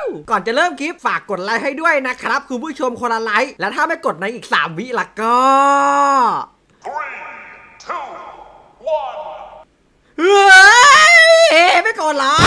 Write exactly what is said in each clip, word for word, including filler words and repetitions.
ก่อนจะเริ่มคลิปฝากกดไลค์ให้ด้วยนะครับคุณผู้ชมคนละไลค์และถ้าไม่กดในอีกสามวิละก็เฮ้ยไม่กดหรอ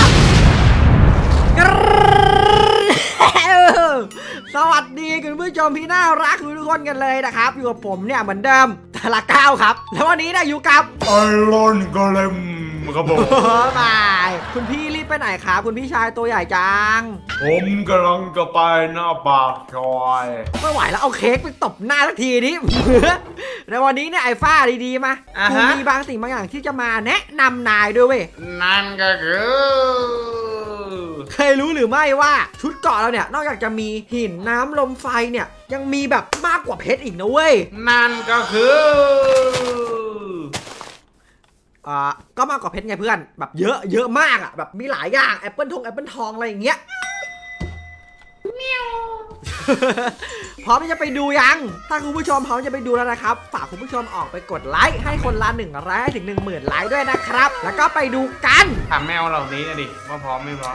สวัสดีคุณผู้ชมที่น่ารักทุกคนกันเลยนะครับอยู่กับผมเนี่ยเหมือนเดิมทาราก้าวครับแล้ววันนี้เนี่ยอยู่กับไอรอนกอเลมครับผมมาคุณพี่รีบไปไหนครับคุณพี่ชายตัวใหญ่จังผมกำลังจะไปหน้าปากซอยไม่ไหวแล้วเอาเค้กไปตบหน้าสักทีนี้ในวันนี้เนี่ยไอ้ฟ้าดีๆมาคุณมีบางสิ่งบางอย่างที่จะมาแนะนำนายด้วยเว้ยนั่นก็คือเคยรู้หรือไม่ว่าชุดเกราะเราเนี่ยนอกจากจะมีหินน้ำลมไฟเนี่ยยังมีแบบมากกว่าเพชรอีกนะเว้ยนั่นก็คืออ่าก็มากกว่าเพชรไงเพื่อนแบบเยอะเยอะมากอ่ะแบบมีหลายอย่างแอปเปิลทองแอปเปิลทองอะไรอย่างเงี้ยพร้อมจะไปดูยังถ้าคุณผู้ชมพร้อมจะไปดูแล้วนะครับฝากคุณผู้ชมออกไปกดไลค์ให้คนละหนึ่งไลค์ถึงหนึ่งหมื่นไลค์ด้วยนะครับแล้วก็ไปดูกันถามแมวเหล่านี้นะดิว่าพร้อมไม่พร้อม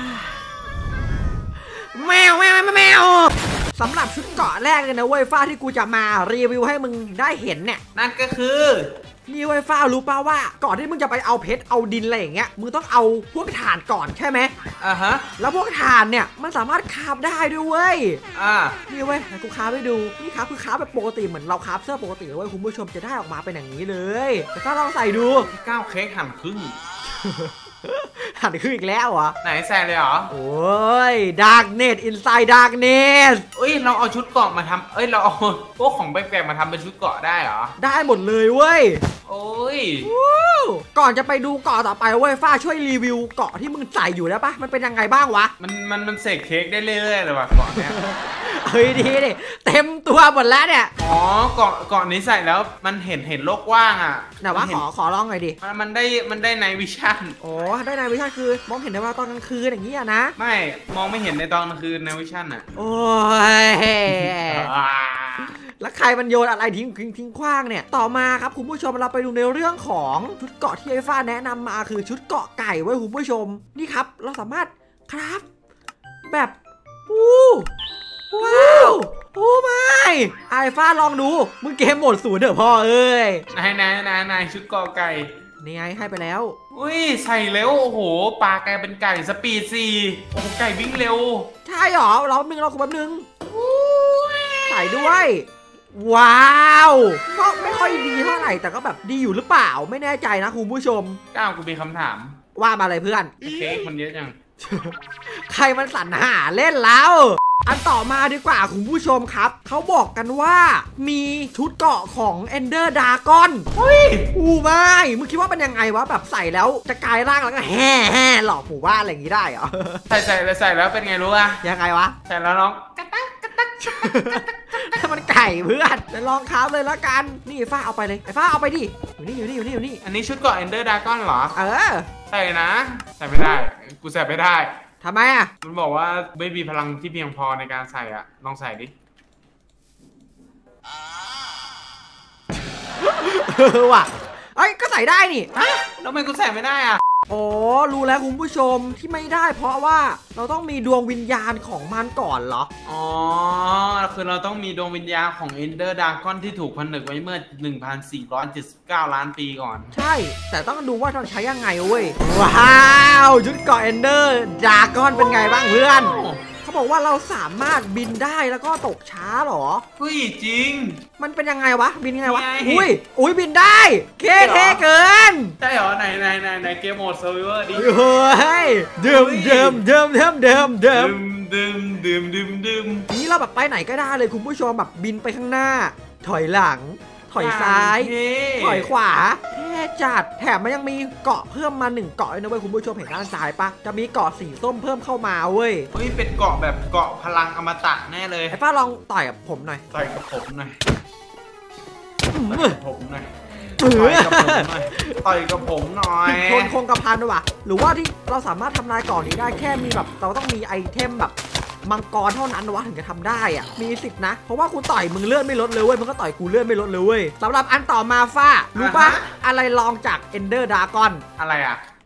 แมวแมวแมวแมวสำหรับชุดเกราะแรกเลยนะเว้ยฟ้าที่กูจะมารีวิวให้มึงได้เห็นเนี่ยนั่นก็คือนี่เว้ยฟ้ารู้ป่าวว่าก่อนที่มึงจะไปเอาเพชรเอาดินอะไรอย่างเงี้ยมึงต้องเอาพวกถ่านก่อนใช่ไหมอ่าฮะแล้วพวกถ่านเนี่ยมันสามารถคราฟได้ด้วยเว้ยอ่านี่เว้ยกูคราฟให้ดูนี่ครับคือคราฟแบบปกติเหมือนเราคราฟเสื้อปกติเว้ยคุณผู้ชมจะได้ออกมาเป็นอย่างนี้เลยแต่ก็ลองใส่ดูก้าวเค้กหั่นครึ่งหันขึ้นอีกแล้วเหรอไหนแซงเลยเหรอโอ้ยดาร์กเนสอินไซด์ดาร์กเนสเอ้ยเราเอาชุดเกราะมาทำเอ้ยเราเอาพวกของแปลกๆมาทำเป็นชุดเกราะได้เหรอได้หมดเลยเว้ยโอ้ยก่อนจะไปดูเกาะต่อไปเว้ยฟ้าช่วยรีวิวเกาะที่มึงใส่อยู่ได้ปะมันเป็นยังไงบ้างวะมันมันมันเสกเค้กได้เรื่อยๆเลยว่ะเกาะเนี้ยเฮ้ยดีดิเต็มตัวหมดแล้วเนี่ยอ๋อเกาะเกาะนี้ใส่แล้วมันเห็นเห็นโลกว่างอ่ะแต่ว่าขอขอลองหน่อยดิมันมันได้มันได้ไนท์วิชั่นโอ้ได้ไนท์วิชั่นคือมองเห็นได้ว่าตอนกลางคืนอย่างนี้อะนะไม่มองไม่เห็นในตอนกลางคืนไนท์วิชั่นอ่ะโอ้ยแล้วใครมันโยนอะไรทิ้งทิ้งทิ้งขว้างเนี่ยต่อมาครับคุณผู้ชมเราไปดูในเรื่องของชุดเกาะที่ไอ้ฟ้าแนะนำมาคือชุดเกาะไก่ไว้คุณผู้ชมนี่ครับเราสามารถคราฟแบบอู้ว้าวโอ้ไม่ไอ้ฟ้าลองดูมึงเกมโหมดศูนย์เถอะพ่อเอ้ยนายนายนายนายชุดเกาะไก่นี่ไงให้ไปแล้วอุ้ยใส่แล้วโอ้โหปลากลายเป็นไก่สปีดสี่โอ้โหไก่วิ่งเร็วใช่หรอเราหนึ่งเราคุณแป๊บนึงใส่ด้วยว้าวก็ไม่ค่อยดีเท่าไหร่แต่ก็แบบดีอยู่หรือเปล่าไม่แน่ใจนะคุณผู้ชมก้าวกูมีคำถามว่ามาเลยเพื่อนเค้กมันเยอะจังใครมันสรรหาเล่นแล้วอันต่อมาดีกว่าคุณผู้ชมครับเขาบอกกันว่ามีชุดเกราะของ Ender Dragon เฮ้ยอู้ไม่มึงคิดว่าเป็นยังไงวะแบบใส่แล้วจะกลายร่างแล้วก็แห่แห่หลอกหมู่บ้านอะไรอย่างนี้ได้เหรอใส่ใส่แล้วใส่แล้วเป็นไงรู้อะยังไงวะใส่แล้วน้องกระตักกระตักถ้ามันไก่เพื่อนจะลองค้าเลยแล้วกันนี่ฟ้าเอาไปเลยไอ้ฟ้าเอาไปดิอยู่นี่อยู่นี่อยู่นี่อยู่นี่อันนี้ชุดเกราะ Ender Dragon เหรอเออใส่นะใส่ไม่ได้กูใส่ไม่ได้ทำไมอ่ะมันบอกว่าไม่มีพลังที่เพียงพอในการใส่อ่ะลองใส่ดิว่ะเอ้ยก็ใส่ได้นี่ฮะแล้วทำไมกูใส่ไม่ได้อ่ะอ๋อรู้แล้วคุณผู้ชมที่ไม่ได้เพราะว่าเราต้องมีดวงวิญญาณของมันก่อนเหรออ๋อคือเราต้องมีดวงวิญญาณของ Ender Dragon ที่ถูกผนึกไว้เมื่อ หนึ่งพันสี่ร้อยเจ็ดสิบเก้า ล้านปีก่อนใช่แต่ต้องดูว่าเราใช้ยังไงเว้ยว้าวชุดเกราะ Ender Dragon เป็นไงบ้างเพื่อนเขาบอกว่าเราสามารถบินได้แล้วก็ตกช้าหรอเฮ้ยจริงมันเป็นยังไงวะบินยังไงวะอุ้ยอุ้ยบินได้เท่เท่เกินใช่เหรอไหนไหนไหนไหนเกมโหมดเซอร์ไวเวอร์ดิเฮ้ยเดิมเดิมเดิมเดิมเดิมเดิมเดิมเดิมเดิมเดิมนี่เราแบบไปไหนก็ได้เลยคุณผู้ชมแบบบินไปข้างหน้าถอยหลังถอยซ้ายถอยขวาเท่จัดแถมมันยังมีเกาะเพิ่มมาหนึ่งเกาะเลยนะเว้ยคุณผู้ชมเห็นด้านซ้ายปะจะมีเกาะสีส้มเพิ่มเข้ามาเว้ยเฮ้ยเป็นเกาะแบบเกาะพลังอมตะแน่เลยไอ้ป้าลองต่อยกับผมหน่อยต่อยกับผมหน่อยต่อยกับผมหน่อยต่อยกับผมหน่อยต่อยกับผมหน่อยทนคงกระพันด้วยวะหรือว่าที่เราสามารถทำลายเกาะนี้ได้แค่มีแบบเราต้องมีไอเทมแบบมังกรเท่านั้นวะถึงจะทำได้อ่ะมีสิทธินะเพราะว่ากูต่อยมึงเลื่อนไม่ลดเลยเว้ยมึงก็ต่อยกูเลื่อนไม่ลดเลยเว้ยสำหรับอันต่อมาฟ้ารู้ปะอะไรลองจาก Ender Dragon อะไรอ่ะ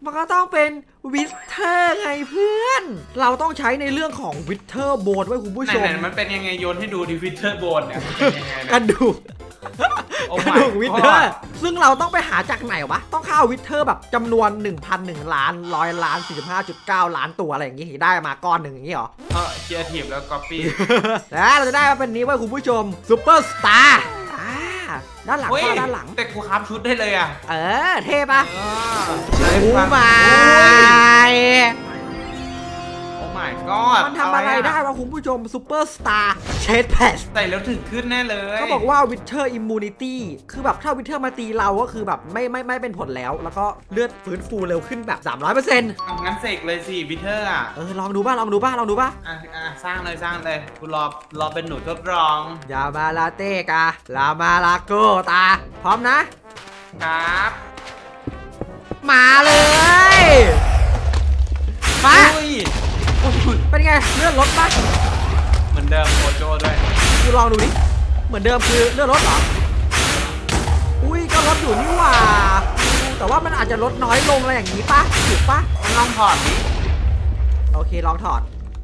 มันก็ต้องเป็นวิเทอร์ไงเพื่อน เราต้องใช้ในเรื่องของวิเทอร์โบนไว้คุณผู้ชมไหนๆมันเป็นยังไงโยนให้ดูดิวิเทอร์โบนเนี่ยเป็นยังไงกระนะดูก Oh กระ my ดูกวิเทอร์ God ซึ่งเราต้องไปหาจากไหนวะต้องเข้าวิเทอร์แบบจำนวน หนึ่งพันหนึ่ง ล้านร้อยล้าน สี่สิบห้าจุดเก้า ล้านตัวอะไรอย่างงี้ได้มาก้อนหนึ่งอย่างงี้เหรอเออเคียร์ทีฟแล้วก๊อปปี้แล้วเราจะได้มาเป็นนี้ไว้คุณผู้ชมซูเปอร์สตาร์ด้านหลังก็ด้านหลังแต่กูคับชุดได้เลยอ่ะเออเท่ปะเออโอ้มา my โอ้ my god มันทำอะไรได้วะคุณผู้ชมซูเปอร์สตาร์เชดแพสใส่แล้วถึงขึ้นแน่เลยเขาบอกว่าวิเทอร์อิมมูนิตี้คือแบบถ้าวิเทอร์มาตีเราก็คือแบบไม่ไม่ไม่เป็นผลแล้ว แล้วก็เลือดฟื้นฟูเร็วขึ้นแบบ สามร้อยเปอร์เซ็นต์งั้นเสกเลยสิวิเทอร์อ่ะเออลองดูบ้างลองดูบ้างลองดูบ้างอ่ะอ่ะสร้างเลยสร้างเลยกูรอรอเป็นหนูทดลองยามาลาเต้กาลามาลาโกตาพร้อมนะครับ มาเลยมาอุ้ยอุ้ยเป็นไงเลือดลดปะเหมือนเดิมโคโจด้วยกูลองดูดิเหมือนเดิมคือเลือดลดเหรออุ้ยก็ลดอยู่นี่หว่าแต่ว่ามันอาจจะลดน้อยลงอะไรอย่างนี้ปะถูกปะลองถอดดิโอเคลองถอด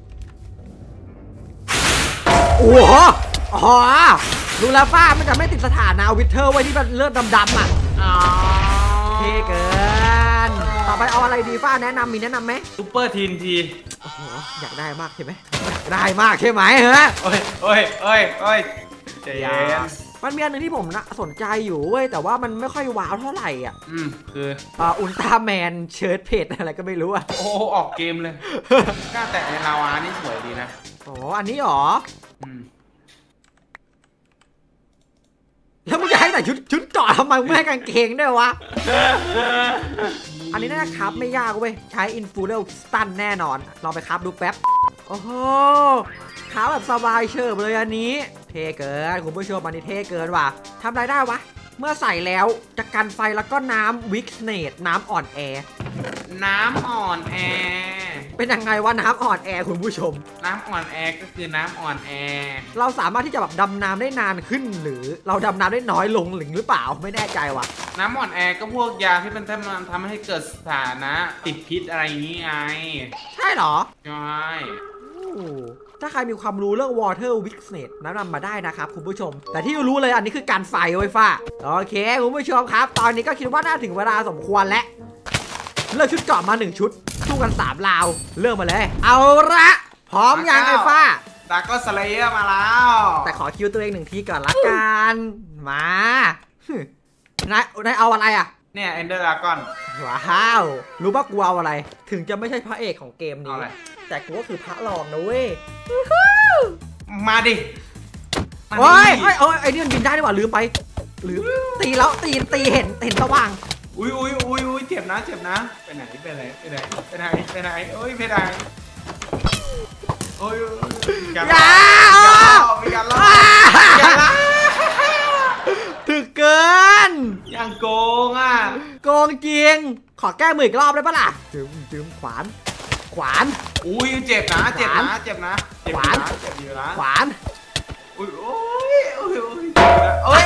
โอ้โหอ๋อรู้แล้วป้ามันจะไม่ติดสถานะวิเทอร์ไว้ที่มันเลือดดำๆอ่ะอ๋อเท่เกินต่อไปเอาอะไรดีฟ้าแนะนำมีแนะนำไหมซูเปอร์ทีนทีโอ้โหอยากได้มากใช่ไหมอยากได้มากใช่ไหมฮะโอ้ยโอ้ยโอ้ยโอ้ยใจเย็นมันมีอันหนึงที่ผมนะสนใจอยู่เว้ยแต่ว่ามันไม่ค่อยว้าวเท่าไหร่อ่ะอืมคืออ่าอุลตร้าแมนเชิร์ตเพจอะไรก็ไม่รู้อ่ะโอ้ออกเกมเลยกล้าแตะในลาวานี่สวยดีนะอ๋ออันนี้หรออืมแล้วมึงจะให้แต่ชุดชุดเกาะทำไมมึงไม่ให้กางเกงด้วยวะ อันนี้น่าจะครับไม่ยากเว้ยใช้อินฟูเรลสตันแน่นอนลองไปครับดูแป๊บโอ้โหขาแบบสบายเชิบเลยอันนี้เท่เกินคุณผู้ชมอันนี้เท่เกินว่ะทำอะไรได้วะเมื่อใส่แล้วจะกันไฟแล้วก็น้ำวิกเนตน้ำอ่อนแอน้ำอ่อนแอเป็นยังไงวะน้ำอ่อนแอคุณผู้ชมน้ำอ่อนแอก็คือน้ำอ่อนแอเราสามารถที่จะแบบดำน้ำได้นานขึ้นหรือเราดำน้ำได้น้อยลงหรือเปล่าไม่แน่ใจว่ะน้ำอ่อนแอก็พวกยาที่มันทำทำให้เกิดสถานะติดพิษอะไรอย่างนี้ไงใช่เหรอใช่โอ้ถ้าใครมีความรู้เรื่อง Water Witness แนะนำมาได้นะครับคุณผู้ชม แต่ที่รู้เลยอันนี้คือการไฟไว้ฟ้าโอเคคุณผู้ชมครับ ตอนนี้ก็คิดว่าน่าถึงเวลาสมควรแล้วเลือกชุดเกราะมาหนึ่งชุดสู้กันสามราวเลือกมาเลย เอาละพร้อมยังไอ้ฟ้าดาก็สเลเยอร์มาแล้วแต่ขอคิวตัวเองหนึ่งทีก่อนละกันมาฮึนายนายเอาอะไรอ่ะเนี่ยเอนเดอร์ดากอนว้าวรู้ป่ะกูเอาอะไร ถึงจะไม่ใช่พระเอกของเกมเอานี้อะไรแต่กูก็คือพระรองนะเว้ยมาดิมาดิโอ้ยโอ้ยโอ้ยไอ้นี่มันบินได้ดีกว่าลืมไปลืมตีแล้วตีตีเห็นเห็นสว่างอุ้ยอุ้ยอุ้ยอุ้ยเจ็บนะเจ็บนะไปไหนไปไหนไปไหนไปไหนไปไหนเอ้ยไปไหนโอ้ยกันอย่ามีการล่อมีการล่อถึกเกินยังโกงอ่ะโกงจริงขอแก้มืออีกรอบได้ปะล่ะจึมจึมขวานขวานอุ้ยเจ็บนะเจ็บนะเจ็บนะเจ็บอยู่นะเจ็บอยู่นะขวานอุ้ยโอ้ยโอ้ยโอ้ยโอ้ย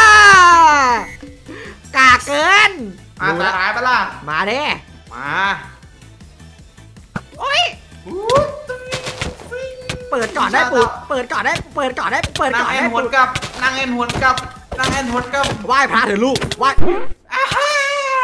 กากเกินอ่ะตาท้ายปะล่ะมาเด้มาโอ้ยอู้เปิดก่อนได้ปูดเปิดก่อนได้เปิดก่อนได้เปิดนางก่อนเอ็นได้หปูวนดกับนางเอ็นหวนกับนางเอ็นหวนกับไหว้พระเถอะลูกไหว้อ้าฮ่า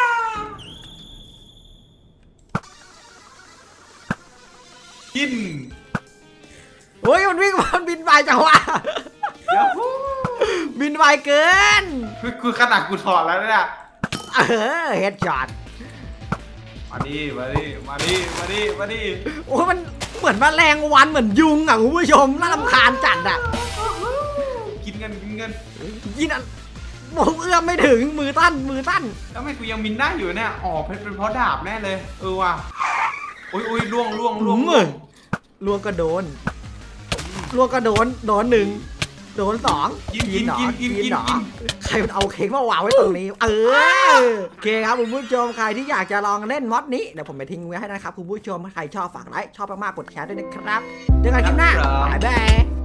กินเฮ้ยมันวิ่งมันบินไปจังวะเดี๋ยวบินไวเกินคือคือขนาดกูถอดแล้วเนี่ยเออเฮดช็อตมาดิมาดิมาดิมาดิมาดิโอ้ยมันเหมือนแมลงวันเหมือนยุงอ่ะคุณผู้ชมน่ารำคาญจัดอ่ะกินเงินกินเงินยินอ่ะผมเอื้อมไม่ถึงมือตั้นมือตั้นแล้วทำไมกูยังมินได้อยู่เนี่ยอ๋อเป็นเป็นเพราะดาบแน่เลยเออว่ะอุ้ยอุ้ยล่วงล่วงล่วงมือลวงก็โดนลวงก็โดนโดนหนึ่งโดนสองกินกินเหรอกินกินกินเหรอกินใครมันเอาเค้กมาวางไว้ตรงนี้ เออโอเคครับคุณผู้ชมใครที่อยากจะลองเล่นมอดนี้เดี๋ยวผมไปทิ้งไว้ให้นะครับคุณผู้ชมถ้าใครชอบฝากไลค์ชอบมากๆกดแชร์ด้วยนะครับเจอกันคลิปหน้าบ๊ายบาย